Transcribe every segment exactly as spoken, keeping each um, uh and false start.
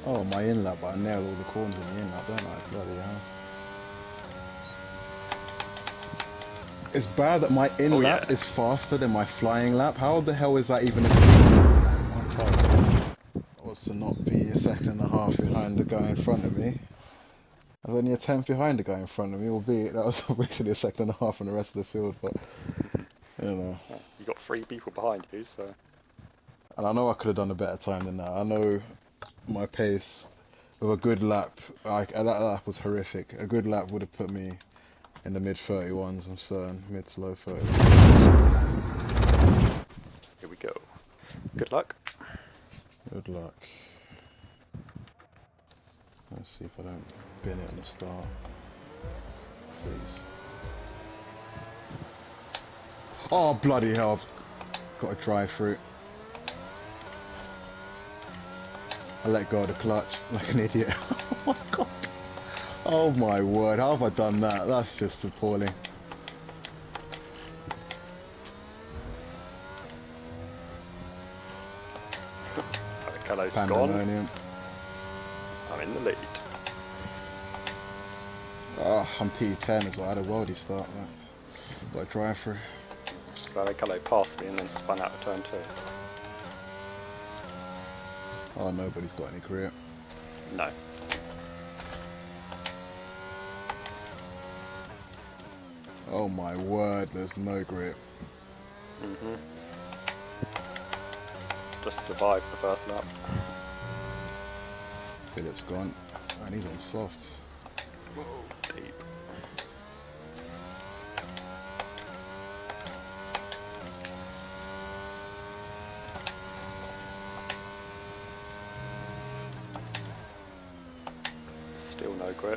Oh, my in lap, but I nail all the corners in the in lap, don't I? Bloody hell. It's bad that my in Oh, lap yeah. is faster than my flying lap. How the hell is that even a my target was to not be a second and a half behind the guy in front of me. I was only a tenth behind the guy in front of me, albeit that was basically a second and a half on the rest of the field, but you know. Yeah, you got three people behind you, so. And I know I could have done a better time than that. I know my pace with a good lap, like that lap was horrific. A good lap would have put me in the mid thirty-ones, I'm certain, mid to low thirties. Here we go. Good luck. Good luck. Let's see if I don't bin it on the start. Please. Oh, bloody hell. I've got to drive through. I let go of the clutch like an idiot. Oh my god. Oh my word. How have I done that? That's just appalling. Callow's Pandemonium. gone. I'm in the lead. Oh, I'm P ten as well. I had a worldie start. But got to drive through. Callow passed me and then spun out of turn two. Oh, nobody's got any grip. No. Oh my word, there's no grip. Mm-hmm. Just survived the first lap. Philip's gone. And he's on softs. Whoa, deep. Still no grip.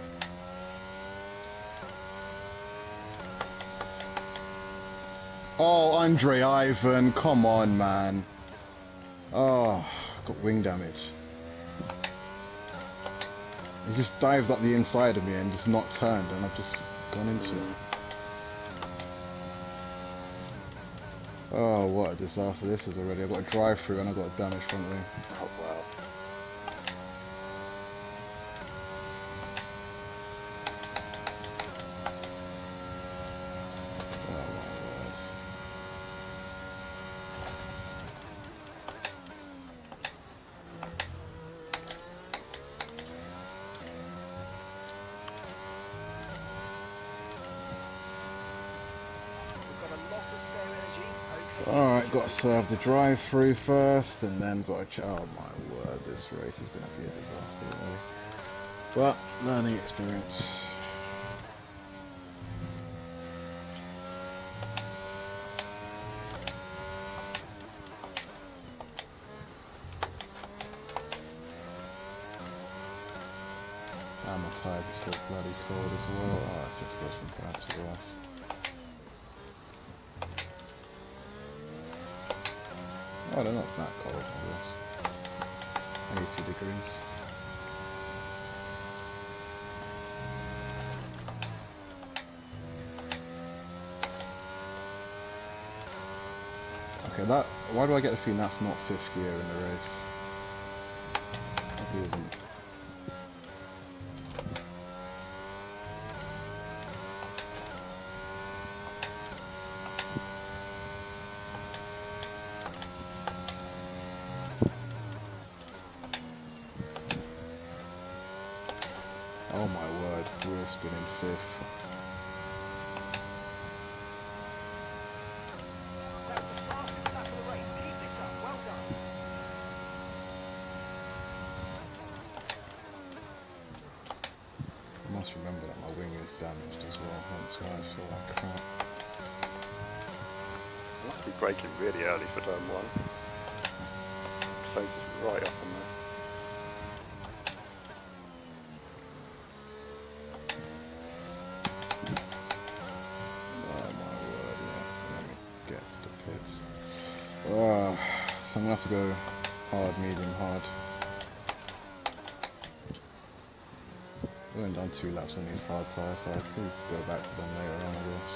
Oh, Andre Ivan, come on, man. Oh, got wing damage. He just dived up the inside of me and just not turned, and I've just gone into Mm. it. Oh, what a disaster this is already. I've got a drive through and I've got a damaged front wing. Oh wow. Oh my word. Alright, got to serve the drive through first and then got to ch oh my word, this race is going to be a disaster already. But, learning experience. And my tyres are still bloody cold as well. Oh, it just goes from bad to worse. Oh, they're not that cold, I guess. eighty degrees. Okay, that. Why do I get the feeling that's not fifth gear in the race? Maybe isn't. Oh my word, we're spinning fifth. I must remember that my wing is damaged as well, hence why I feel like crap. Must be braking really early for turn one. Closes right up on there. Oh my word, yeah. Let me get to the pits. Oh, so I'm gonna have to go hard, medium, hard. I've only done two laps on these hard tyres, so I could go back to them later on, I guess.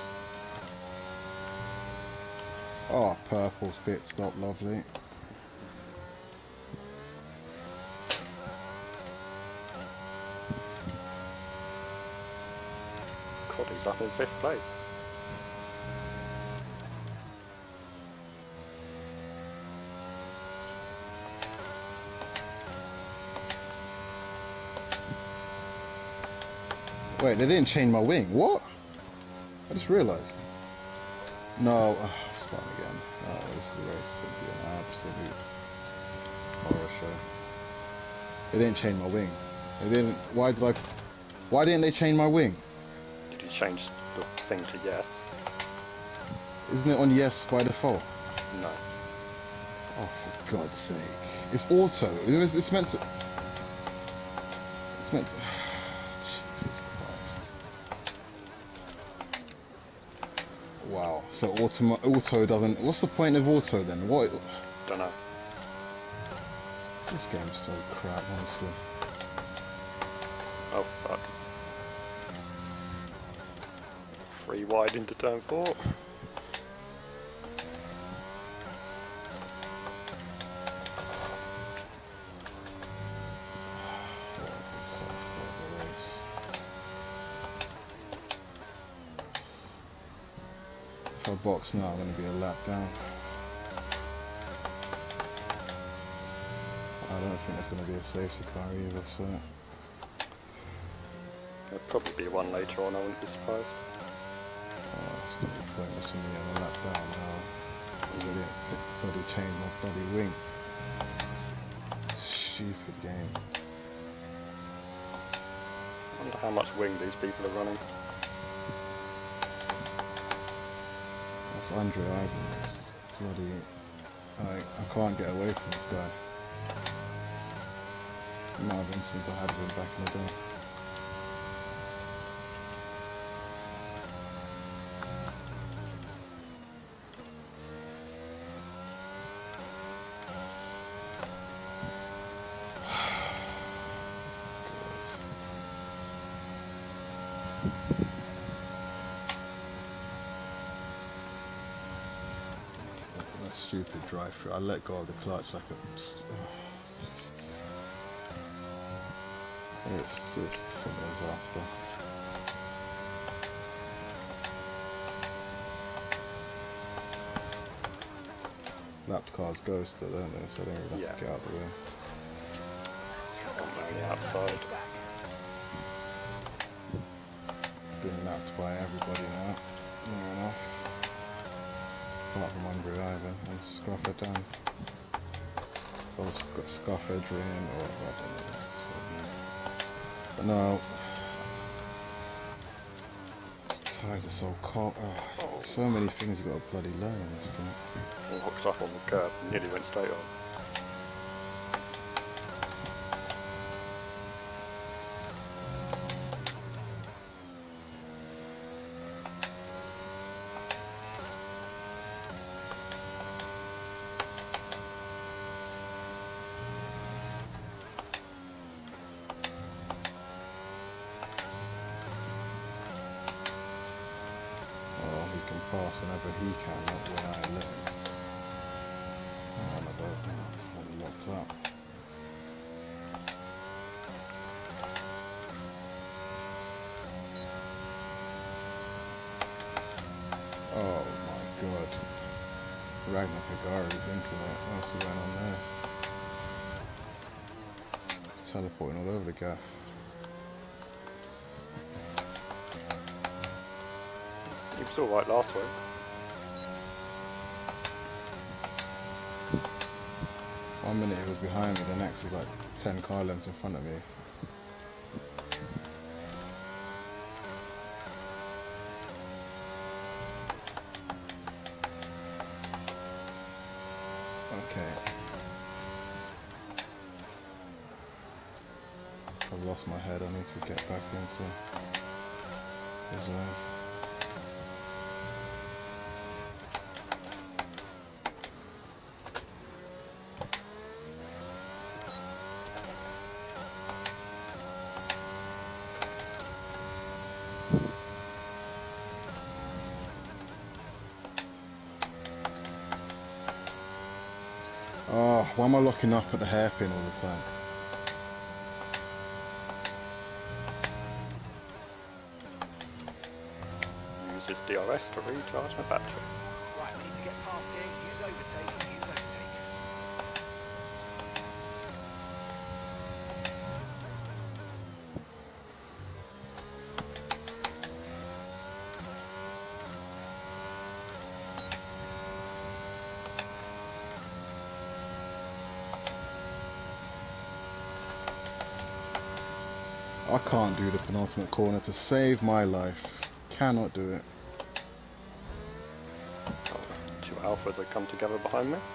Oh, purple pit stop, lovely. up in fifth place. Wait, they didn't change my wing. What? I just realised. No, uh, spawn again. Oh, this is race to be an absolute horror show. They didn't change my wing. They didn't. Why did I? Why didn't they change my wing? Did you change the thing to yes? Isn't it on yes by default? No. Oh, for God's sake! It's auto. It was, it's meant to. It's meant to. Jesus Christ! Wow. So auto auto doesn't. What's the point of auto then? What? Don't know. This game's so crap, honestly. Oh fuck. Three wide into turn four. If I box now, I'm going to be a lap down. I don't think there's going to be a safety car either, so... There'll probably be one later on, I wouldn't be surprised. Oh, it's going to be pointless for me on the lap down now. Because I didn't bloody change my bloody wing. Stupid game. I wonder how much wing these people are running. That's Andre Ivan. It's bloody... Like, I can't get away from this guy. The amount of incidents I had with him back in the day. That stupid drive through. I let go of the clutch like a... Just, oh, just, it's just a disaster. Lapped cars ghost though, don't they? So I don't really have Yeah. to get out of the way. On the outside. Been lapped by everybody now. Near enough. Apart from Andre Ivan and Scruff Dan. Or Sc Scuff Adrian, or I don't know. So, but no. These tyres are so cold. Oh, Oh. so many things you got to bloody learn in this game. All hooked up on the curb and nearly went straight on. Oh, he can pass whenever he can, not when I let him. Oh, my God, oh, I'm locked up. Oh my God. Ragnar Figari's internet. What's going on there? It's teleporting all over the gaff. He was alright last week. One minute he was behind me, the next is like ten car lengths in front of me. Okay. I've lost my head, I need to get back into the zone. Oh, why am I locking up at the hairpin all the time? D R S to recharge my battery. Right, we need to get past here. Use overtake. Use overtake. I can't do the penultimate corner to save my life. Cannot do it. Oh, two alphas have come together behind me.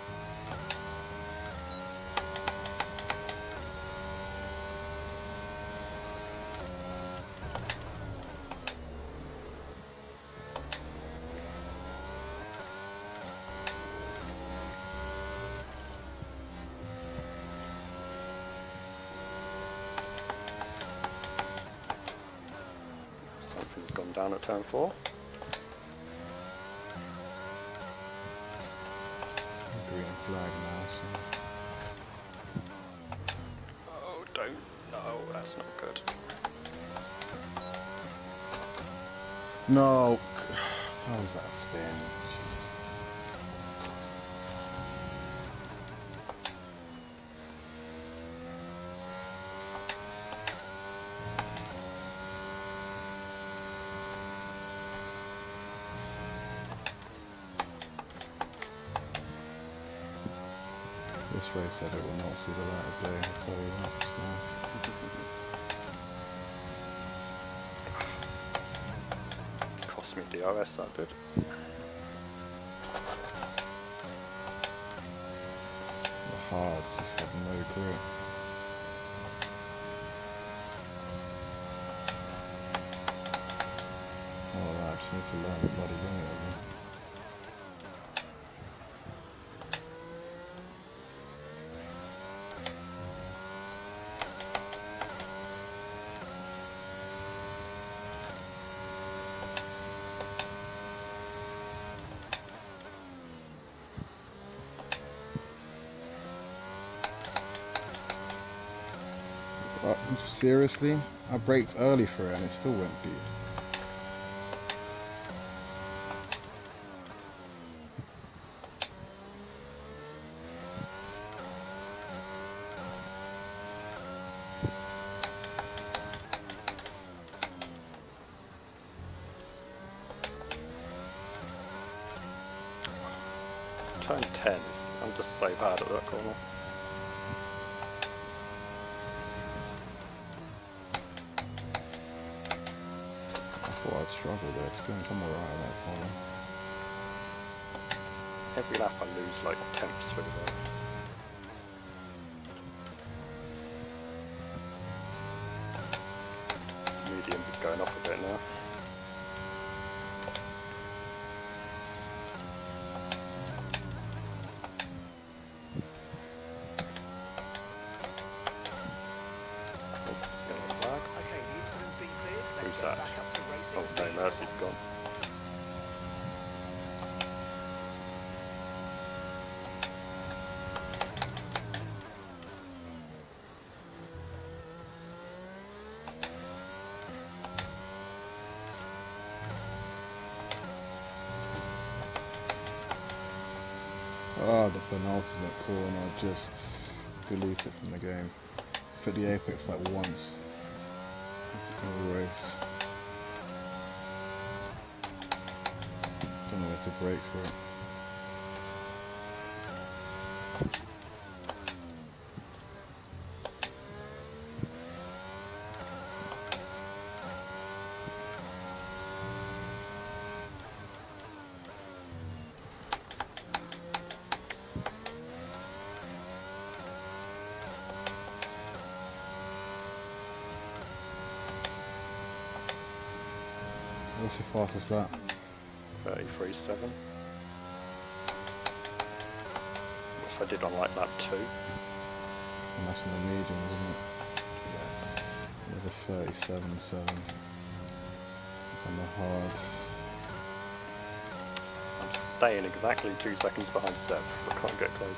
Something's gone down at turn four. Green flag now, so. Oh, don't. No, that's not good. No! How was that a spin? Jesus. This race said it will not see the light of day, I'll tell you that. So. Cost me D R S, that did. The hards just have no grip. Oh, I just need to learn the bloody limit of them. Uh, seriously? I braked early for it and it still went deep. Turn ten is, I'm just so bad at that corner. I thought I'd struggle there, to be honest, I'm alright at that corner. Every lap I lose like tenths through there. Mediums is going off a bit now. Okay, the incident's been cleared. Let's Who's get that? back up to racing Oh, speed. no mercy's gone. Oh, the penultimate corner, just delete it from the game. For the apex like once. In a race. Don't know where to brake for it. What's your fastest lap? thirty-three seven. Which I did on like lap two. And that's on the medium, isn't it? Yeah. Yeah, the thirty-seven seven. On the hard. I'm staying exactly two seconds behind Seb. I can't get closer.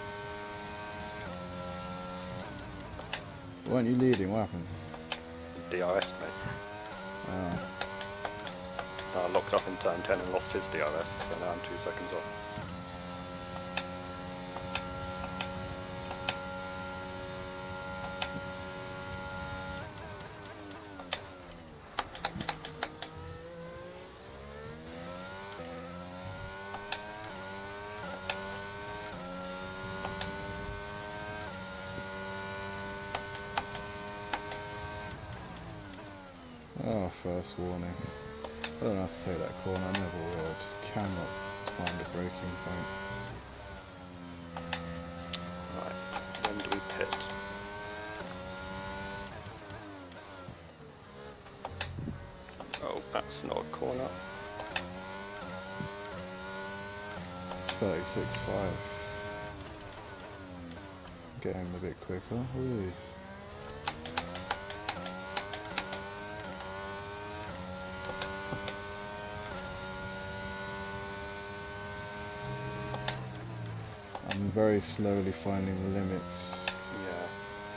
Weren't you leading? What happened? D R S mate. Oh. I locked up in turn ten and lost his D R S, so now I'm two seconds off. Oh, first warning. I don't know how to take that corner, I never will. I just cannot find a braking point. Right, when do we pit? Oh, that's not a corner. thirty-six point five. Getting a bit quicker. Ooh. I'm very slowly finding the limits. Yeah.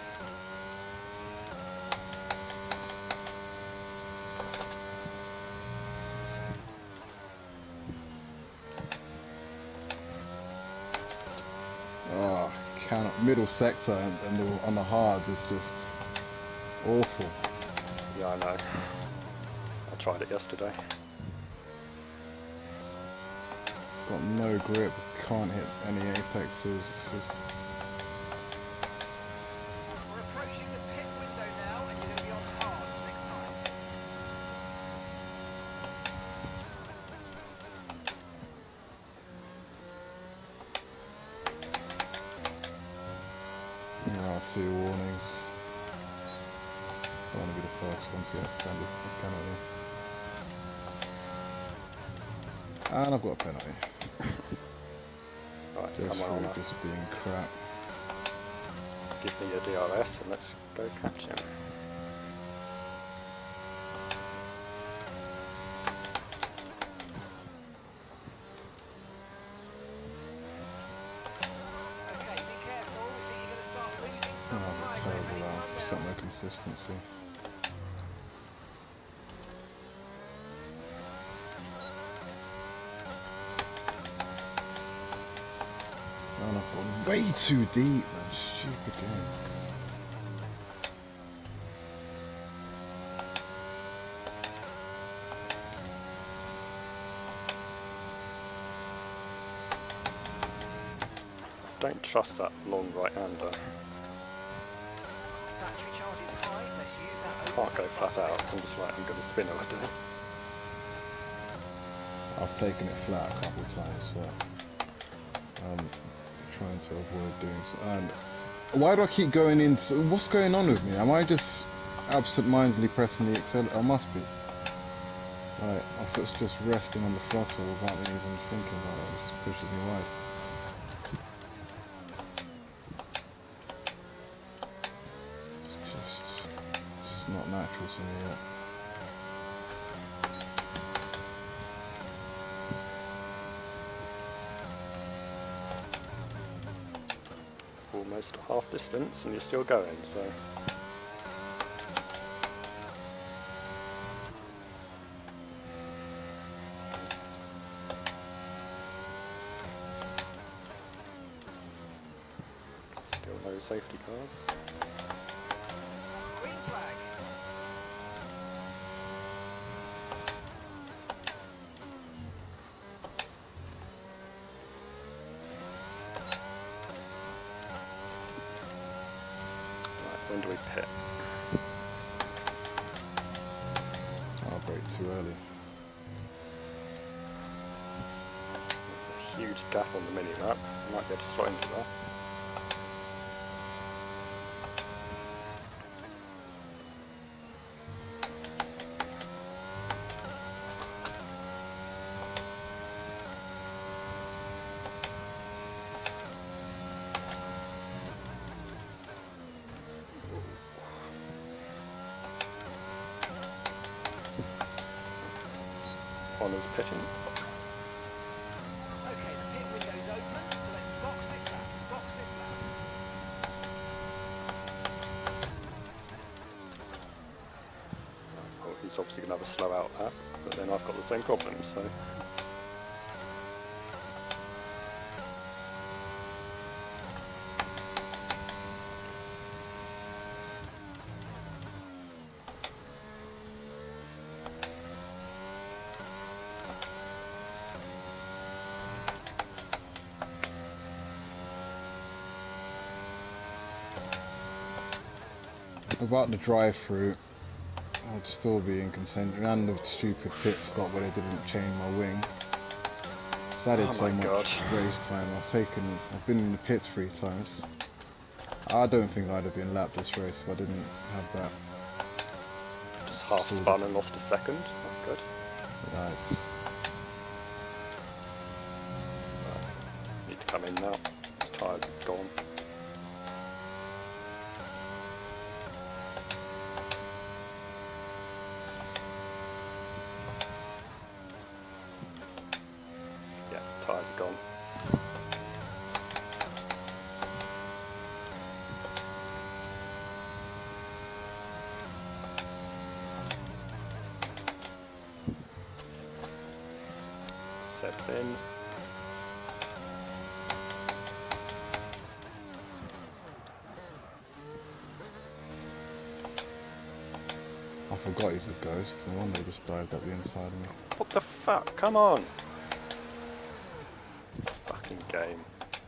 Oh, cannot. Middle sector and, and the, on the hards is just awful. Yeah, I know. I tried it yesterday. Got no grip, can't hit any apexes. It's just We're approaching the pit window now, and you're going to be on hards next time. there are two warnings. I want to be the first one to get a penalty. And I've got a penalty. Right, Just come on, for uh, just being crap. give me your D R S and let's go catch him. Okay, be careful. We think you're going to start losing some Oh, that's time. terrible Many now. time Just now. got no consistency. And I've gone way too deep, man. Stupid game. Don't trust that long right-hander. Battery charge is high. Let's use that. Can't go overtake flat button. out. I'm just like, I'm going to spin over today. I've taken it flat a couple of times, but I'm trying to avoid doing so. And why do I keep going into? What's going on with me? Am I just absent-mindedly pressing the accelerator? I must be. Like, my foot's just resting on the throttle without me even thinking about it. It just pushes me wide. It's just, it's just not natural to me yet. Almost half distance and you're still going, so... Still no safety cars. Green flag. Right, when do we pit? I'll brake too early. A huge gap on the mini-map. I might be able to slot into that. Honour's pitting. Okay, the pit window's open, so let's box this lap. Box this lap. Oh, he's it's obviously going to have a slow out lap, but then I've got the same problem, so... About the drive-through, I'd still be in contention, and the stupid pit stop where they didn't chain my wing. So I did Oh so my much God. race time. I've taken, I've been in the pits three times. I don't think I'd have been lapped this race if I didn't have that. Just half sort spun of- and lost a second, that's good. Yeah, it's, Need to come in now, the tyres are gone. Yeah, tyres are gone. Seb's in. I forgot he's a ghost, and one day just dived up the inside of me. What the fuck? Come on! Fucking game.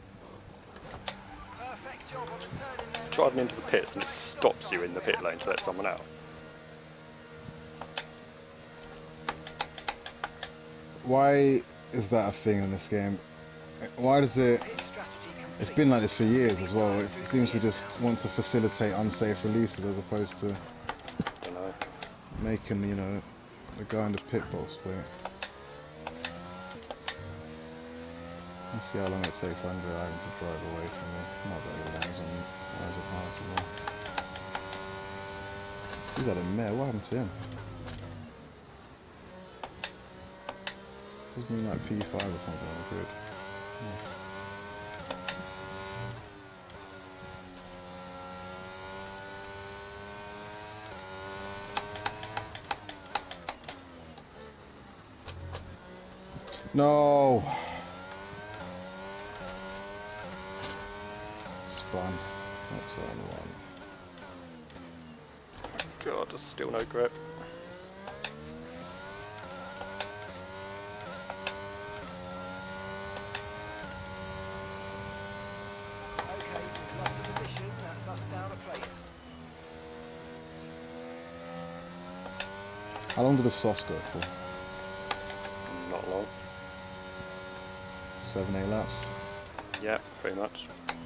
Perfect job on the turn in there. Driving into the pits and it stops you in the pit lane to let someone out. Why is that a thing in this game? Why does it... Pit strategy complete. It's been like this for years as well. It seems to just want to facilitate unsafe releases as opposed to You know. making, you know, the guy in the pit box wait. Let's see how long it takes Andre Ivan to drive away from me. Not very long, he's on Eyes of Heart as well. He's had a mare, what happened to him? Wasn't he like P five or something on the grid? Yeah. No! Spun. That's the only one. God, there's still no grip. Okay, we've lost the position. That's us down a place. How long did the sauce go for? Not long. Seven, eight laps? Yeah, pretty much.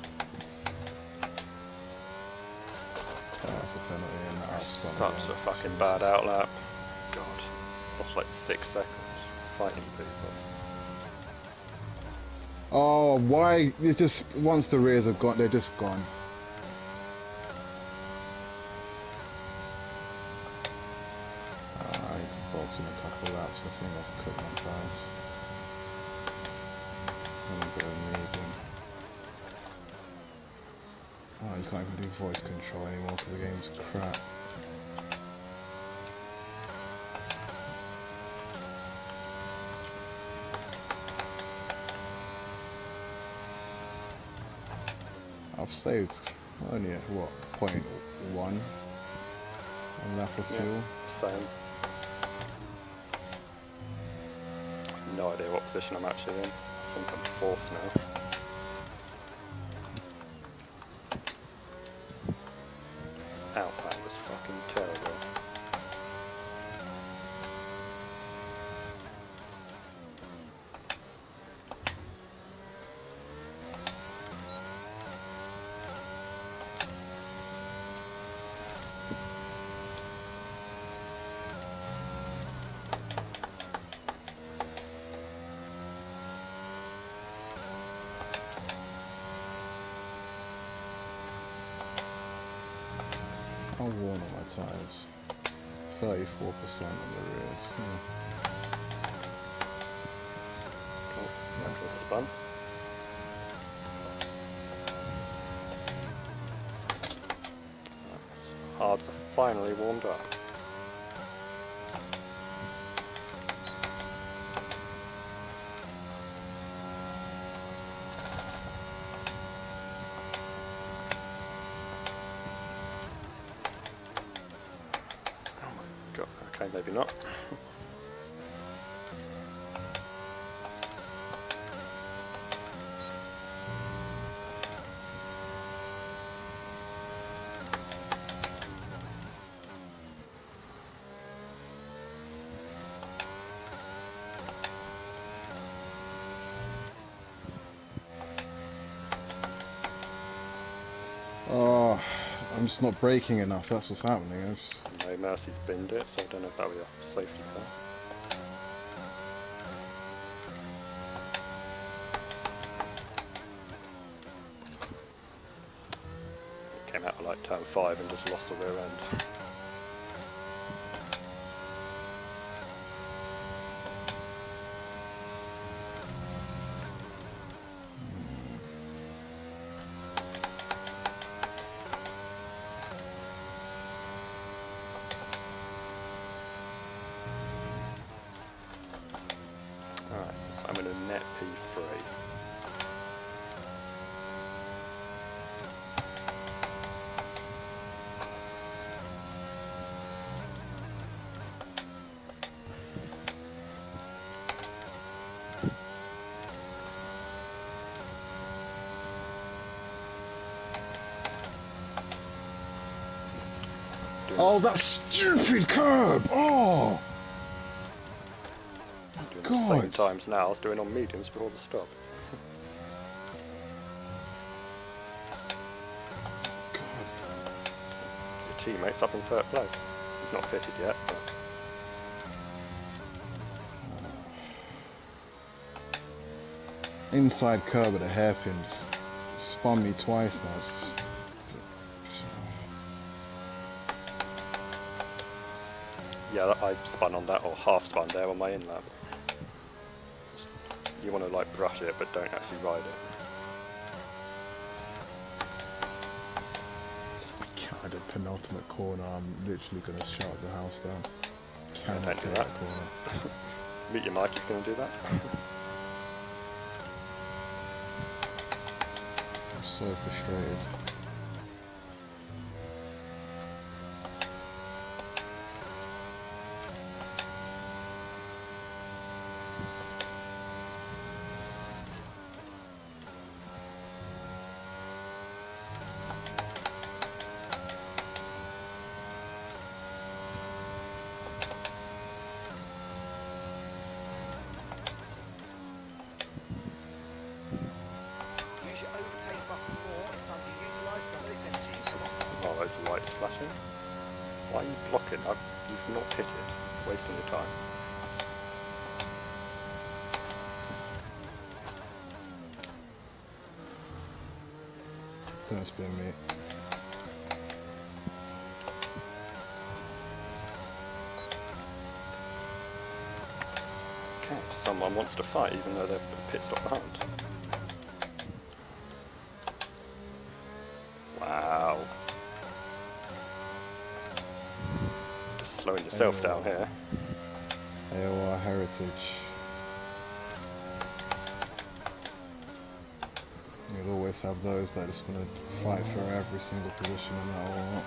Oh, that's a penalty and that outspun Such again. a fucking Jesus. bad outlap. God. Lost like six seconds fighting people. Oh, why? You just, once the rears have gone, they're just gone. Ah, I need to box in a couple laps. I think I've cut my tyres. I'm gonna go medium. Oh, you can't even do voice control anymore because the game's crap. I've saved only at what, point one on lap of Yeah. fuel. Same. No idea what position I'm actually in. I think I'm fourth now. Ow, that was fucking terrible. How worn are my tyres? thirty-four percent on the rears. Hmm. Cool. Back to the spun. Hards are finally warmed up. God, okay, maybe not. Oh, I'm just not braking enough. That's what's happening. I'm just... No Mercy's binned it, so I don't know if that was a safety car. Came out of like turn five and just lost the rear end. Alright, so I'm in a net P three. Oh, that stupid curb! Oh! Doing God. the same times now, I was doing on mediums before the stop. God. Your teammate's up in third place. He's not pitted yet, but Inside curb at a hairpin just spun me twice now. It's just... yeah, I spun on that, or half spun there on my in lap. You want to like brush it, but don't actually ride it. God, the penultimate corner, I'm literally going to shut the house down. Yeah, Cannot don't do take that. that corner. Meet your mic if you're going to do that. I'm so frustrated. Use your overtake button more. It's time to utilise some of this energy. Come on. Oh, those lights flashing. Why are you blocking? I've, you've not pitted. Wasting your time. Don't spin me. Okay, someone wants to fight even though they're a pit stop behind. Wow. Just slowing yourself Oh. down here. A O R Heritage. You'll always have those that just want to fight for every single position no matter what.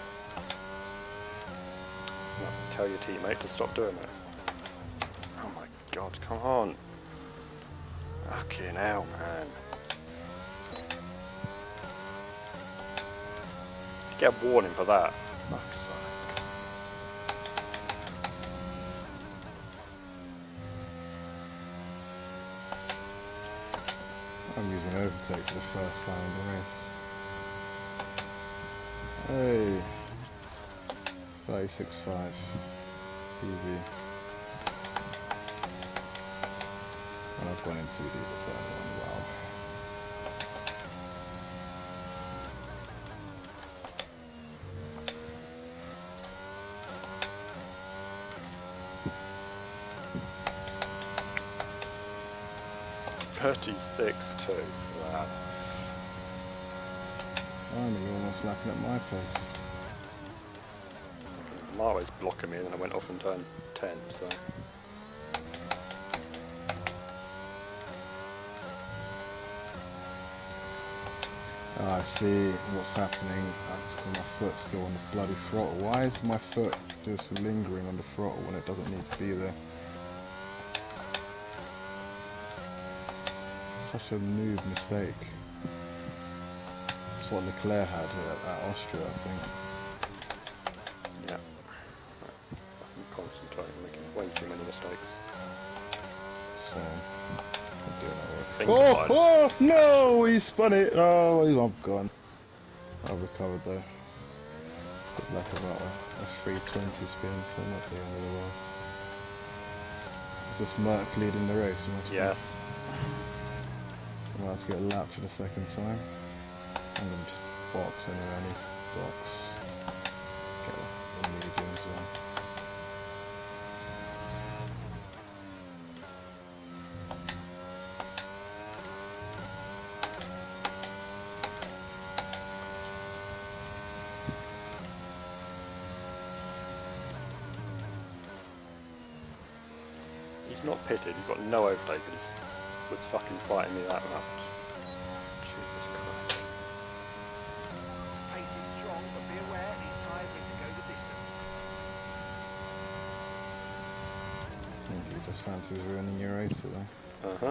Well, tell your teammate to stop doing it. Oh my god, come on. Fucking hell, man. You get a warning for that. Fuck's sake. I'm using overtake for the first time in the race. Hey, thirty-six point five P V. And I've gone into the turn one, wow. thirty-six two. Wow. I mean, you're almost lapping at my pace. Marway's blocking me and then I went off and turned ten, so. Ah, I see what's happening. That's because my foot's still on the bloody throttle. Why is my foot just lingering on the throttle when it doesn't need to be there? Such a noob mistake. That's what Leclerc had at, at Austria, I think. Yeah. I'm concentrating, making way too many mistakes. So, I'm doing that work. Think Oh, about it. oh, no! He spun it! Oh, I'm gone. I've recovered though. Did like about a, a three twenty spin, so not the end of the world. Is this Merc leading the race? Must be. Yes. Well, let's get lapped for the second time. I'm gonna just box anyway, I need to box. Get the mediums on. He's not pitted, he's got no overtake, but he was fucking fighting me that much. Jesus Christ. Pace is strong, but be aware these tyres need to go the distance. I think he just fancies ruining your race today. Uh-huh.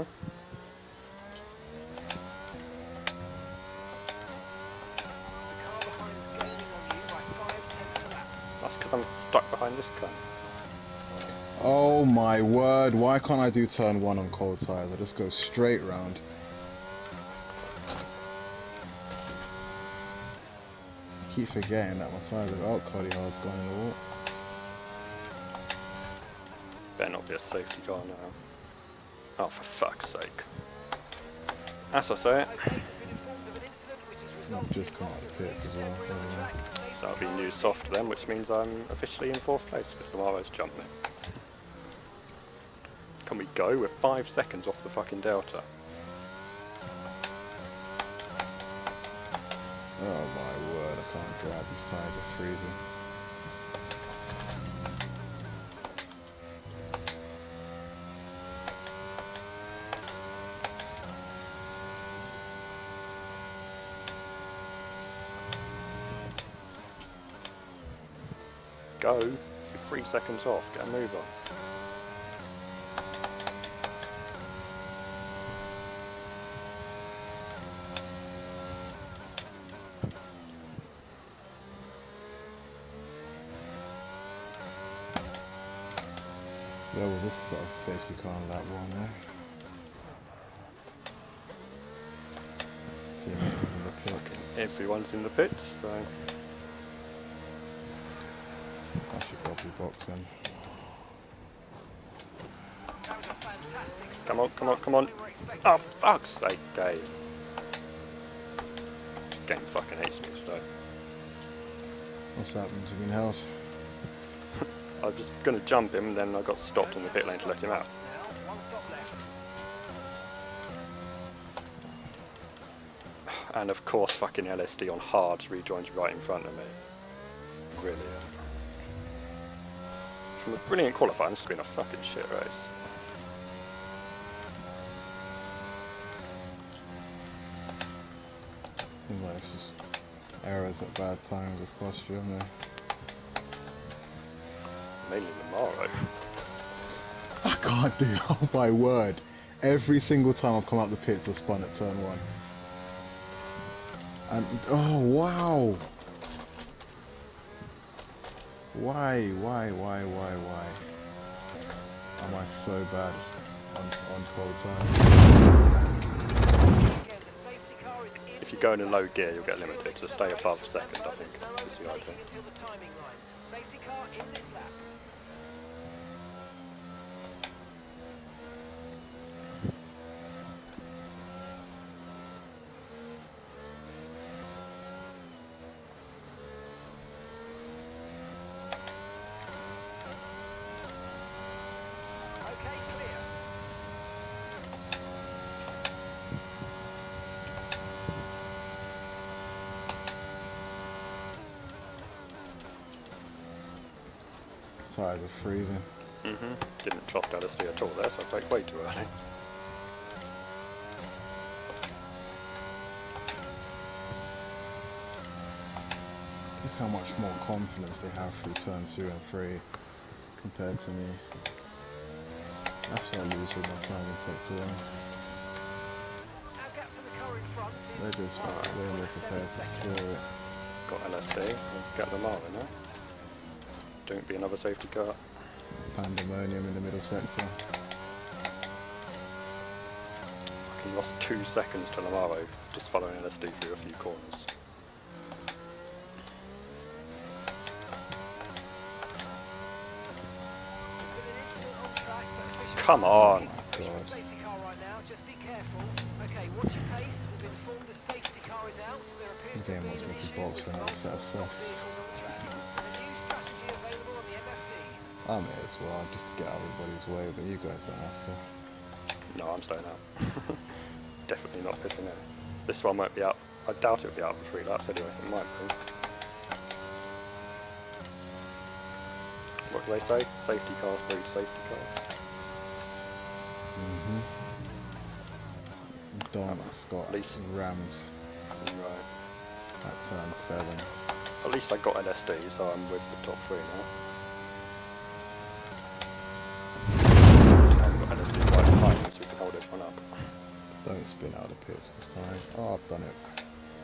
The car behind is gaining on you by five tenths a lap. That's because I'm stuck behind this cunt. Oh my word, why can't I do turn one on cold tyres? I just go straight round. I keep forgetting that my tyres are out, Cody Hard's gone in the wall. Better not be a safety car now. Oh, for fuck's sake. As I say it, Okay, we've been informed of an incident which has I've resulted just in come out loss of of the pits as well, debris on the by the way. track. Safety so that'll be car new is soft then, which means I'm officially in fourth place because Lamaro's jumped me. Can we go? We're five seconds off the fucking delta. Oh my word, I can't drive, these tyres are freezing. Go. You're three seconds off. Get a move on. There was a sort of safety car on that one there. Teammate was in the pits. Everyone's in the pits, so I should probably box him. That was a fantastic start. come on, come on, come on. We were expecting Oh, it. fuck's sake, game. Game fucking hates me today. What's happened? Have you been held? I was just gonna jump him, then I got stopped in the pit lane to let him out. Now, one stop left. And of course, fucking L S D on hards rejoins right in front of me. Brilliant. From a brilliant qualifying, this has been a fucking shit race. You know, it's just errors at bad times of posture, isn't there? Mainly Lamaro. I can't do, oh my word. Every single time I've come out the pits, I've spun at turn one. And, oh wow! Why, why, why, why, why? Am I so bad on, on cold times? Again, the safety car is in If you the go in a zone. low gear, you'll get limited, so stay above second, I think, No is the idea. overtaking until the timing line. Safety car in this lap. Okay, clear. Tires are freezing. Mm-hmm. Didn't trust L S D at all there, so I brake way too early. how much more confidence they have through turn two and three compared to me. That's why I lose with my time in sector one. Our gap to the car in front is They're just one way more point seven prepared to seconds. clear it. Got L S D, we'll get them out now. Don't be another safety car. Pandemonium in the middle sector. He lost two seconds to Lamaro, just following L S D through a few corners. Come on! God. Safety car right now, just be careful. Okay, watch your pace. We've been informed the safety car is out, so there appears The game to be wants an me to issue box with for another set of multiple softs. vehicles on track. There's a new strategy available on the M F D. I may as well, just to get out of everybody's way, but you guys don't have to. No, I'm staying out. Definitely not pitting in. This one won't be out. I doubt it'll be out for three laps anyway. It might be. What do they say? Safety cars breed safety cars. Mm-hmm. Don's got least- rammed Right. at turn seven. At least I got L S D, so I'm with the top three now. I've got L S D right behind me, so we can hold everyone up. Don't spin out of the pits this time. Oh, I've done it.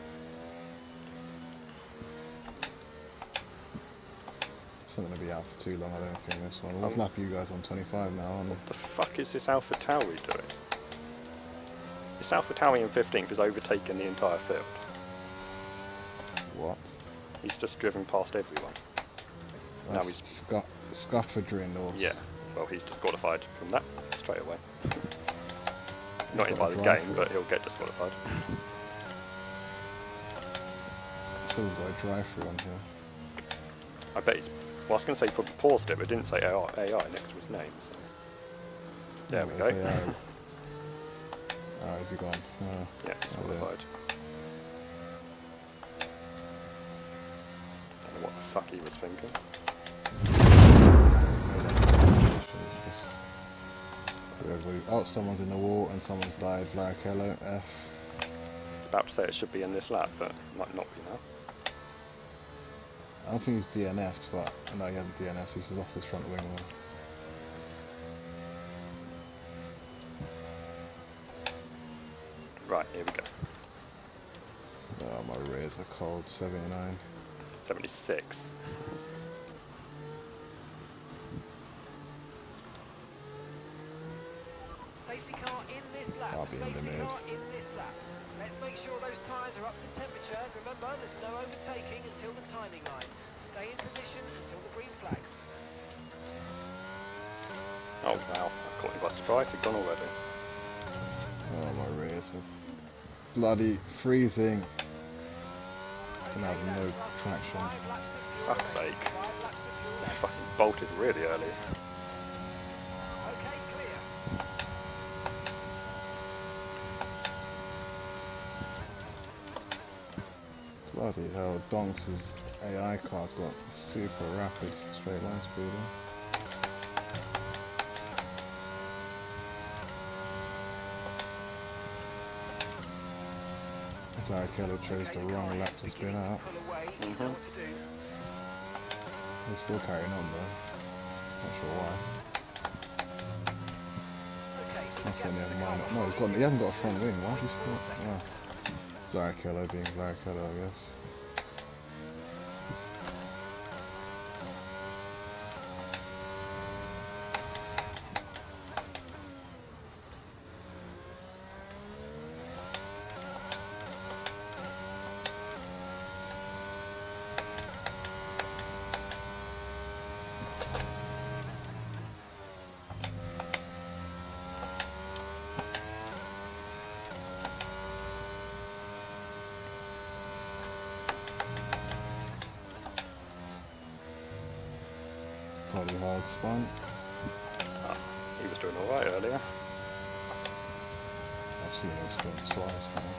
It's not going to be out for too long, I don't think, this one. What Um, lap are you guys on? twenty-five now, aren't you? What the fuck is this Alpha Tauri doing? This Alpha Tauri in fifteenth has overtaken the entire field. What? He's just driven past everyone. Now That's he's- scu scufferdering or... Yeah, well he's disqualified from that straight away. Not in got by a the drive game, through. but he'll get disqualified. Still got a drive-through on here. I bet he's... Well, I was going to say he probably paused it, but it didn't say A I, A I next to his name. So. There we Oh, go. there's A I. Oh, is he gone? Oh. Yeah, Oh, there. disqualified. Don't know what the fuck he was thinking. Everybody- Oh, someone's in the wall and someone's died. Varichello, F. About to say it should be in this lap, but might not be now. I don't think he's D N F'd, but no, he hasn't D N F'd, he's lost his front wing though. Right, here we go. Oh, my rears are cold. seventy-nine. seventy-six. Safety car in this lap. I'll be in the Safety mid. car in this lap. Let's make sure those tyres are up to temperature. Remember, there's no overtaking until the timing line. Stay in position until the green flags. Oh wow, I caught you by surprise, he'd gone already. Oh, my rears are bloody freezing. Gonna have no that's roughly traction. five laps of fuel Fuck's left. sake. Five laps of fuel I left. fucking bolted really early. Okay, clear. Bloody hell, Donks' A I car's got super rapid straight line speeder. Varichello chose Okay, the the wrong car lap is to spin beginning out. pull away. You Mhm. know what to do. He's still carrying on though. Not sure why. Okay, so That's the only gap a to the car minor. No, he's behind got. you He hasn't got a is front wing. Why is he four still? seconds. Well, Varichello being Varichello, I guess. Bloody hard spun. Ah, he was doing alright earlier. I've seen him spin twice now.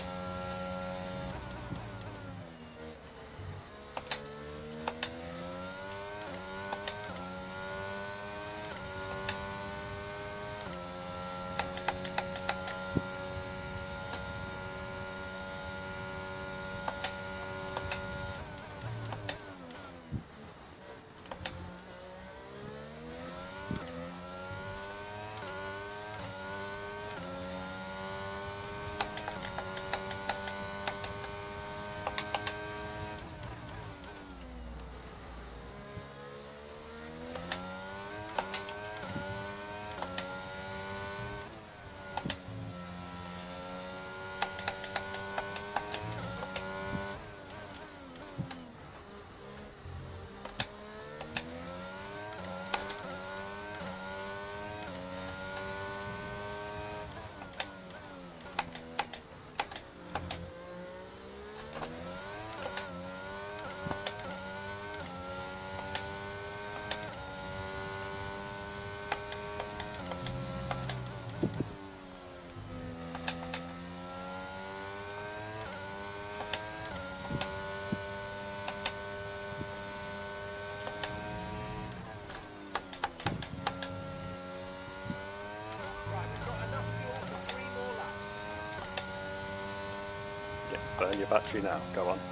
battery now. Go on.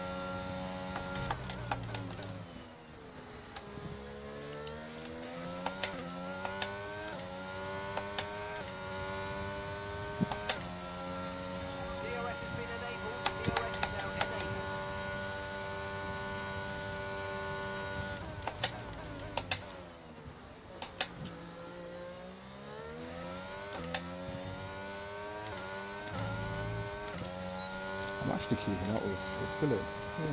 D R S has been enabled. D R S is now enabled. I'm actually keeping up with, with Philip. Yeah.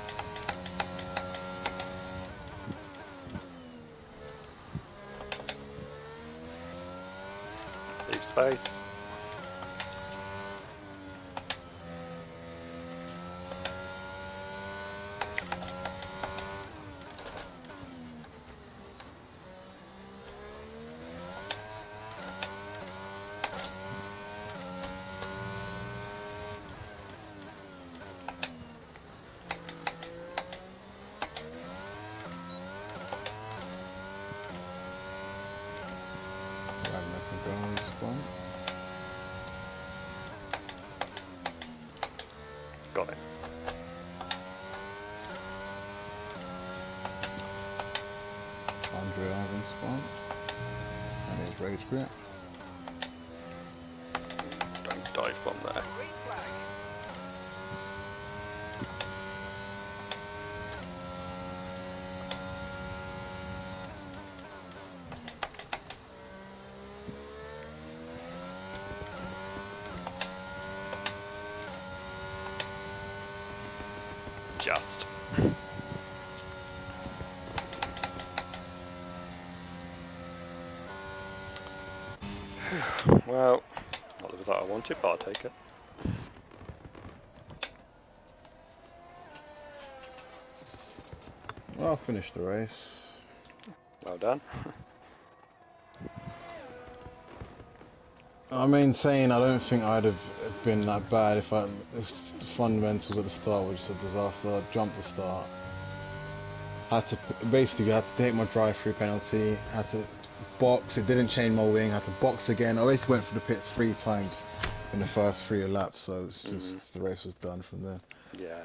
Leave space. Spawn. Got it. Andre Ivan spawn. And his rage grip. Don't dive bomb there. Green flag. Just. Well, not the result I wanted, but I'll take it. Well, I finished the race. Well done. I maintain I don't think I'd have been that bad if, I, if the fundamentals at the start were just a disaster. I jumped the start. Had to basically had to take my drive-through penalty. Had to box. It didn't change my wing. Had to box again. I basically went for the pits three times in the first three laps. So it's just mm-hmm. the race was done from there. Yeah.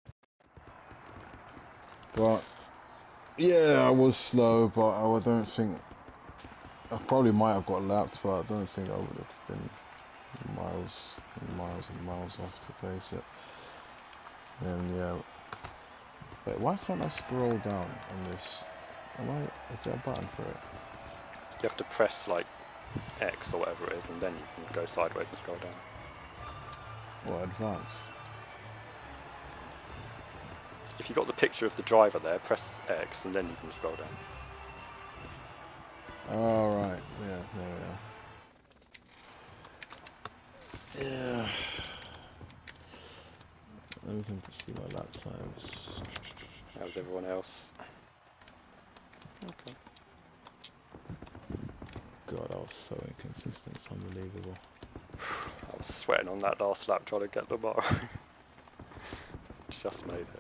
But yeah, I was slow, but I don't think. I probably might have got lapped, but I don't think I would have been miles and miles and miles off to pace it. Then yeah. Wait, why can't I scroll down on this? Am I? Is there a button for it? You have to press like X or whatever it is, and then you can go sideways and scroll down. What, advance? If you got the picture of the driver there, press X, and then you can scroll down. Oh, right, yeah, there we are. Yeah. Let me see my lap times. How's everyone else? Okay. God, I was so inconsistent, it's unbelievable. I was sweating on that last lap trying to get the bar. Just made it.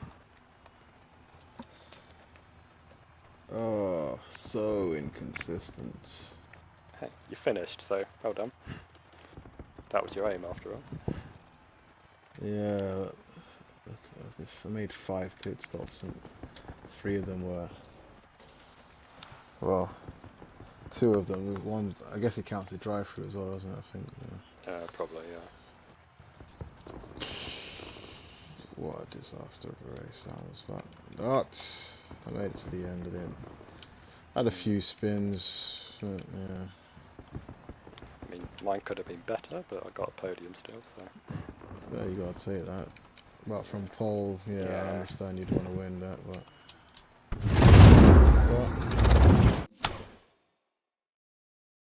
Oh, so inconsistent. Hey, you finished, so well done. That was your aim after all. Yeah, look, I made five pit stops and three of them were, well, two of them, one, I guess it counts the drive-through as well, doesn't it, I think. Yeah, uh, probably, yeah. What a disaster of a race that was, but, but I made it to the end of it. Had a few spins, but, yeah. I mean, mine could have been better, but I got a podium still, so. Yeah, you gotta take that. But from pole, yeah, yeah. I understand you'd want to win that, but